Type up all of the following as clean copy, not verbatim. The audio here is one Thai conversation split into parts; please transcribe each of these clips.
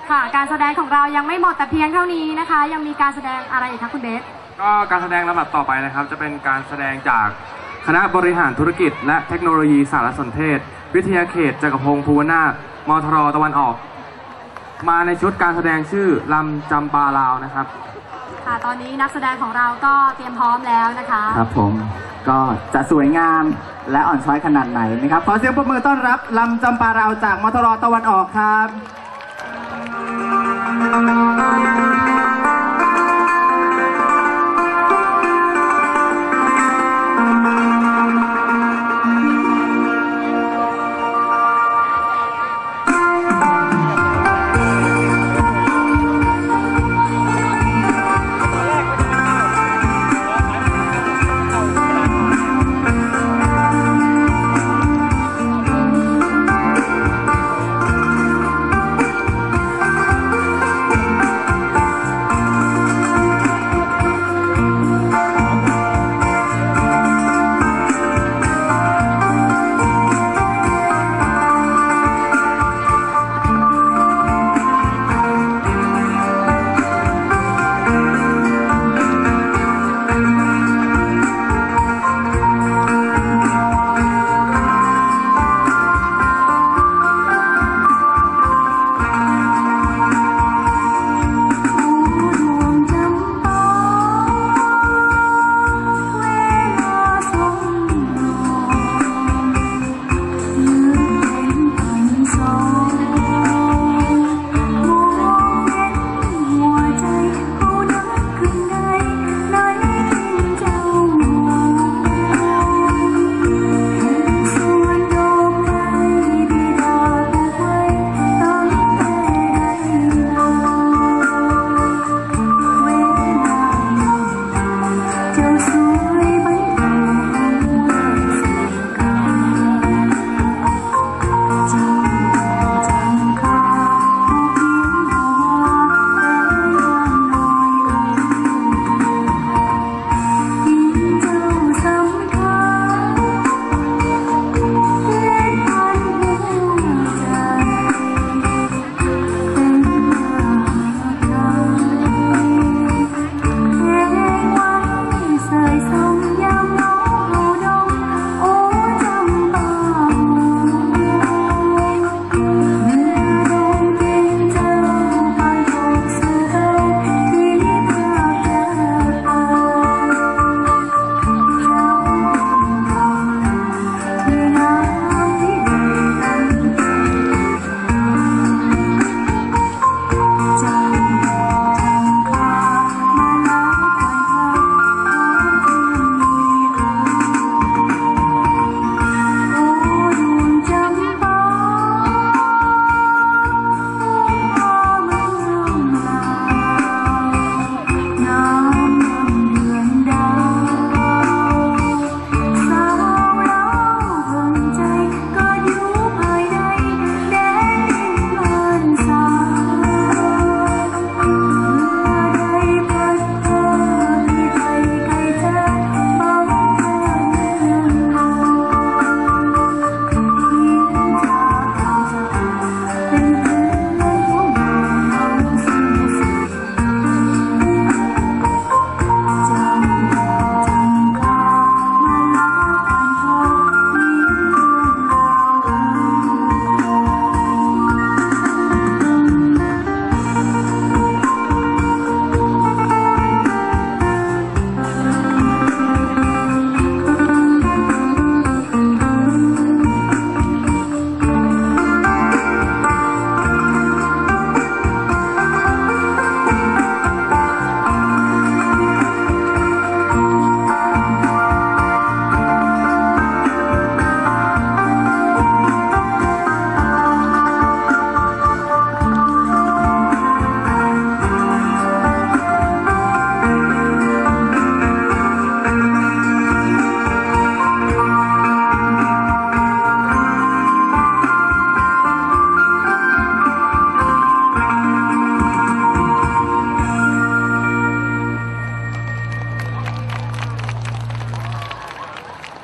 ค่ะการแสดงของเรายังไม่หมดแต่เพียงเท่านี้นะคะยังมีการแสดงอะไรอีกคะคุณเบสก็การแสดงลำดับต่อไปนะครับจะเป็นการแสดงจากคณะบริหารธุรกิจและเทคโนโลยีสารสนเทศวิทยาเขตจักรพงศ์ภูวนาถมทรตะวันออกมาในชุดการแสดงชื่อลำจำปาลาวนะครับค่ะตอนนี้นักแสดงของเราก็เตรียมพร้อมแล้วนะคะครับผมก็จะสวยงามและอ่อนช้อยขนาดไหนนะครับขอเสียงปรบมือต้อนรับลำจำปาลาวจากมทรตะวันออกครับ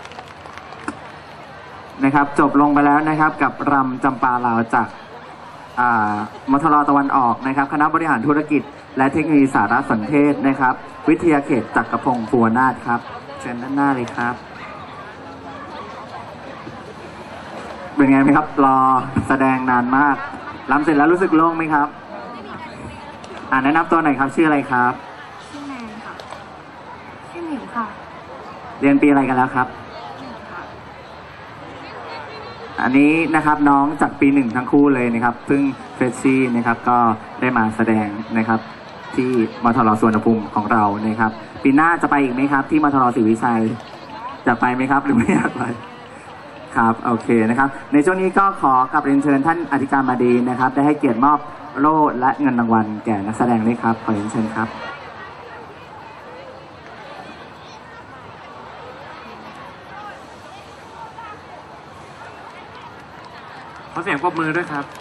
นะครับจบลงไปแล้วนะครับกับรำจำปาลาวจากมทรตะวันออกนะครับคณะบริหารธุรกิจและเทคโนโลยีสารสนเทศนะครับ วิทยาเขตจักรพงศ์ภูวนาถครับเชิญด้านหน้าเลยครับเป็นไงไหมครับรอแสดงนานมากรำเสร็จแล้วรู้สึกโล่งไหมครับแนะนำตัวหน่อยครับชื่ออะไรครับชื่อแนนค่ะชื่อหมิวค่ะเรียนปีอะไรกันแล้วครับอันนี้นะครับน้องจากปีหนึ่งทั้งคู่เลยนะครับเพิ่งเฟรชชี่นะครับก็ได้มาแสดงนะครับที่มทรสุวรรณภูมิของเรานะครับปีหน้าจะไปอีกไหมครับที่มทรศรีวิชัยจะไปไหมครับหรือไม่อยากไปครับโอเคนะครับในช่วงนี้ก็ขอกลับเรียนเชิญท่านอธิการบดีนะครับได้ให้เกียรติมอบโล่และเงินรางวัลแก่นักแสดงด้วยครับขอเรียนเชิญครับขอเสียงปรบมือด้วยครับ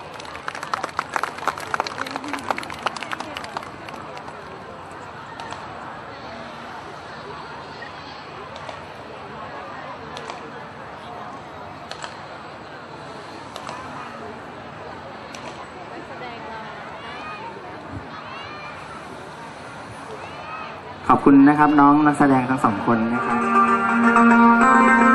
ขอบคุณนะครับน้องนักแสดงทั้งสองคนนะครับ